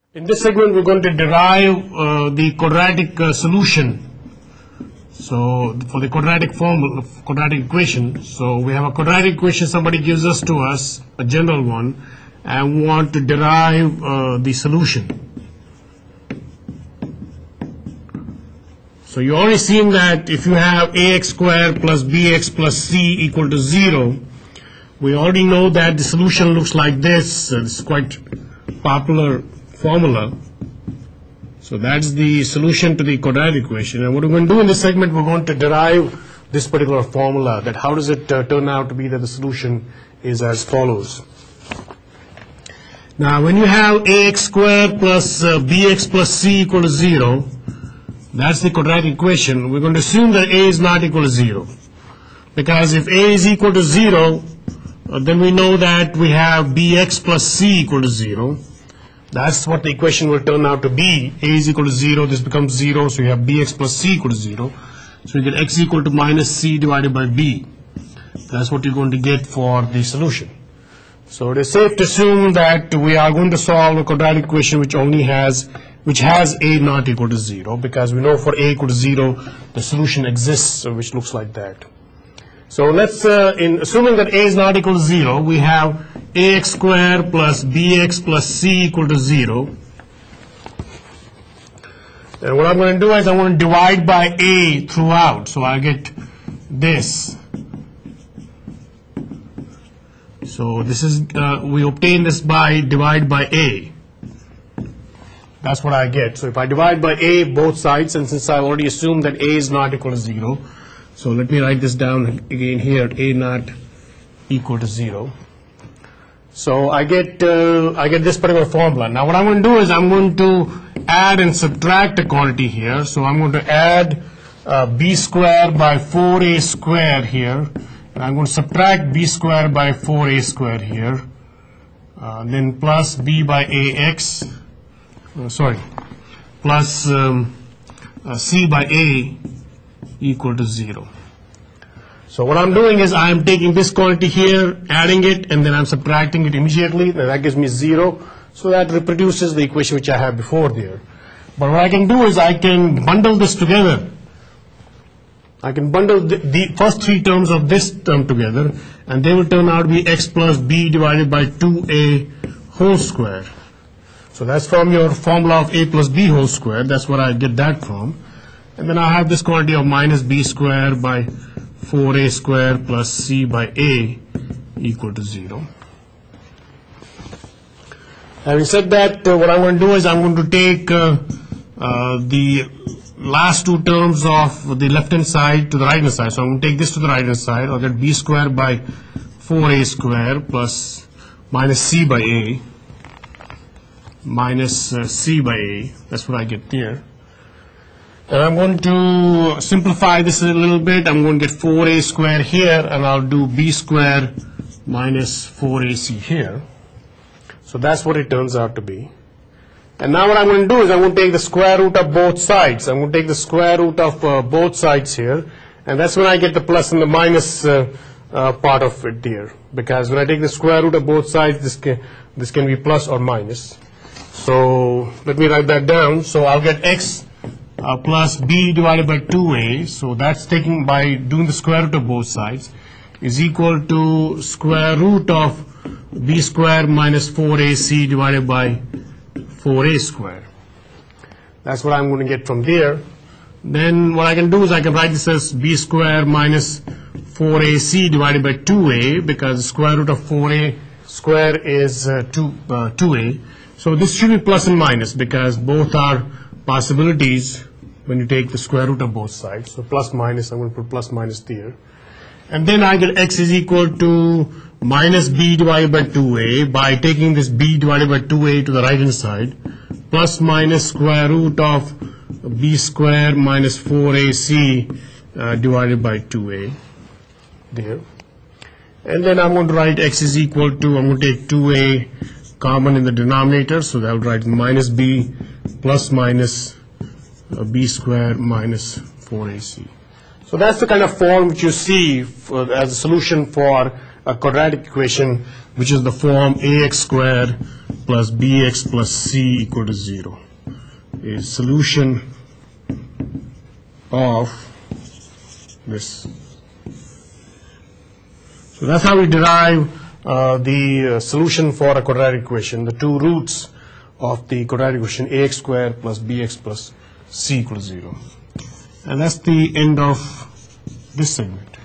In this segment, we're going to derive the quadratic solution. So for the quadratic formula, quadratic equation. So we have a quadratic equation somebody gives to us, a general one, and we want to derive the solution. So you already seen that if you have ax squared plus bx plus c equal to 0, we already know that the solution looks like this. It's quite popular formula. So that's the solution to the quadratic equation. And what we're going to do in this segment, we're going to derive this particular formula. That how does it turn out to be that the solution is as follows. Now when you have ax squared plus bx plus c equal to 0, that's the quadratic equation. We're going to assume that a is not equal to 0. Because if a is equal to 0, then we know that we have bx plus c equal to 0. That's what the equation will turn out to be. A is equal to 0, this becomes 0, so you have bx plus c equal to 0. So you get x equal to minus c divided by b. That's what you're going to get for the solution. So it is safe to assume that we are going to solve a quadratic equation which has a not equal to 0, because we know for a equal to 0, the solution exists, which looks like that. So let's, in assuming that a is not equal to 0, we have ax squared plus bx plus c equal to 0. And what I'm going to do is I want to divide by a throughout. So I get this. So this is, we obtain this by divide by a. That's what I get. So if I divide by a both sides, and since I already assumed that a is not equal to 0, so let me write this down again here, a not equal to 0. So I get this particular formula. Now what I'm going to do is I'm going to add and subtract a quantity here. So I'm going to add b squared by 4a squared here, and I'm going to subtract b squared by 4a squared here, then plus b by ax, plus c by a equal to 0. So what I'm doing is I'm taking this quantity here, adding it, and then I'm subtracting it immediately, and that gives me 0. So that reproduces the equation which I have before there. But what I can do is I can bundle this together. I can bundle the first three terms of this term together, and they will turn out to be x plus b divided by 2a whole square. So that's from your formula of a plus b whole square. That's what I get that from. And then I have this quantity of minus b squared by 4a squared plus c by a equal to 0. Having said that, what I'm going to do is I'm going to take the last two terms of the left hand side to the right hand side. So I'm going to take this to the right hand side. I'll get b squared by 4a squared plus minus c by a minus c by a. That's what I get there. And I'm going to simplify this a little bit. I'm going to get 4a squared here, and I'll do b squared minus 4ac here. So that's what it turns out to be. And now what I'm going to do is I'm going to take the square root of both sides. I'm going to take the square root of both sides here, and that's when I get the plus and the minus part of it there. Because when I take the square root of both sides, this can be plus or minus. So let me write that down. So I'll get x plus b divided by 2a, so that's taking by doing the square root of both sides, is equal to square root of b squared minus 4ac divided by 4a squared. That's what I'm going to get from there. Then what I can do is I can write this as b squared minus 4ac divided by 2a, because the square root of 4a squared is 2a. So this should be plus and minus, because both are possibilities when you take the square root of both sides. So plus minus, I'm going to put plus minus there. And then I get x is equal to minus b divided by 2a by taking this b divided by 2a to the right hand side, plus minus square root of b squared minus 4ac divided by 2a there. And then I'm going to write x is equal to, I'm going to take 2a common in the denominator, so I'll write minus b plus minus b squared minus 4ac. So that's the kind of form which you see as a solution for a quadratic equation, which is the form ax squared plus bx plus c equal to 0 is solution of this. So that's how we derive the solution for a quadratic equation, the two roots of the quadratic equation, ax squared plus bx plus c equal to 0. And that's the end of this segment.